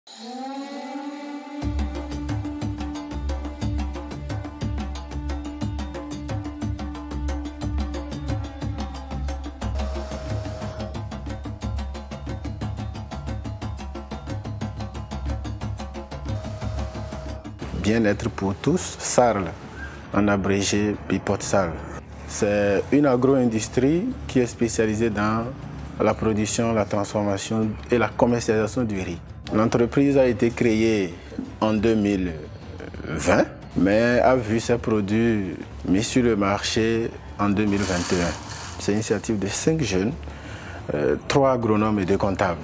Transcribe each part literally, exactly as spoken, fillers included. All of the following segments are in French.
Bien-être pour tous, S A R L, en abrégé Pipote S A R L. C'est une agro-industrie qui est spécialisée dans la production, la transformation et la commercialisation du riz. L'entreprise a été créée en deux mille vingt, mais a vu ses produits mis sur le marché en deux mille vingt et un. C'est une initiative de cinq jeunes, euh, trois agronomes et deux comptables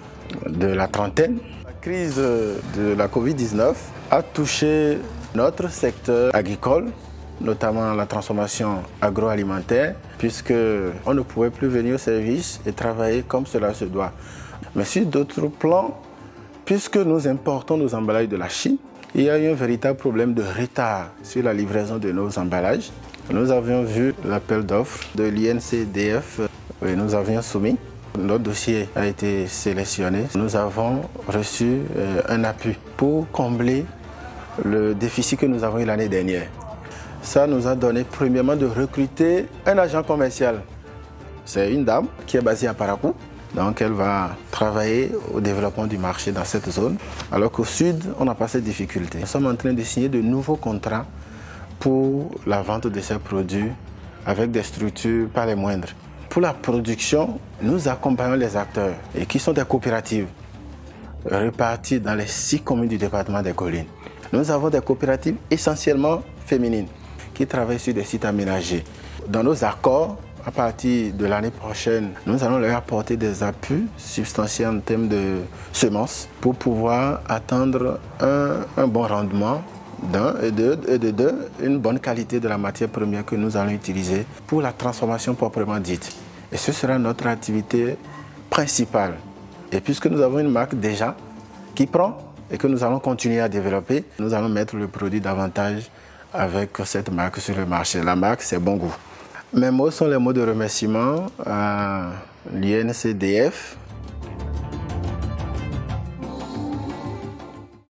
de la trentaine. La crise de la Covid dix-neuf a touché notre secteur agricole, notamment la transformation agroalimentaire, puisqu'on ne pouvait plus venir au service et travailler comme cela se doit. Mais sur d'autres plans, puisque nous importons nos emballages de la Chine, il y a eu un véritable problème de retard sur la livraison de nos emballages. Nous avions vu l'appel d'offres de l'I N C D F et nous avions soumis. Notre dossier a été sélectionné. Nous avons reçu un appui pour combler le déficit que nous avons eu l'année dernière. Ça nous a donné premièrement de recruter un agent commercial. C'est une dame qui est basée à Parakou. Donc elle va travailler au développement du marché dans cette zone. Alors qu'au sud, on n'a pas cette difficulté. Nous sommes en train de signer de nouveaux contrats pour la vente de ces produits avec des structures pas les moindres. Pour la production, nous accompagnons les acteurs et qui sont des coopératives réparties dans les six communes du département des Collines. Nous avons des coopératives essentiellement féminines qui travaillent sur des sites aménagés. Dans nos accords, à partir de l'année prochaine, nous allons leur apporter des appuis substantiels en termes de semences pour pouvoir atteindre un, un bon rendement d'un et de, et de deux, une bonne qualité de la matière première que nous allons utiliser pour la transformation proprement dite. Et ce sera notre activité principale. Et puisque nous avons une marque déjà qui prend et que nous allons continuer à développer, nous allons mettre le produit davantage avec cette marque sur le marché. La marque, c'est Bon Goût. Mes mots sont les mots de remerciement à l'I N C D F,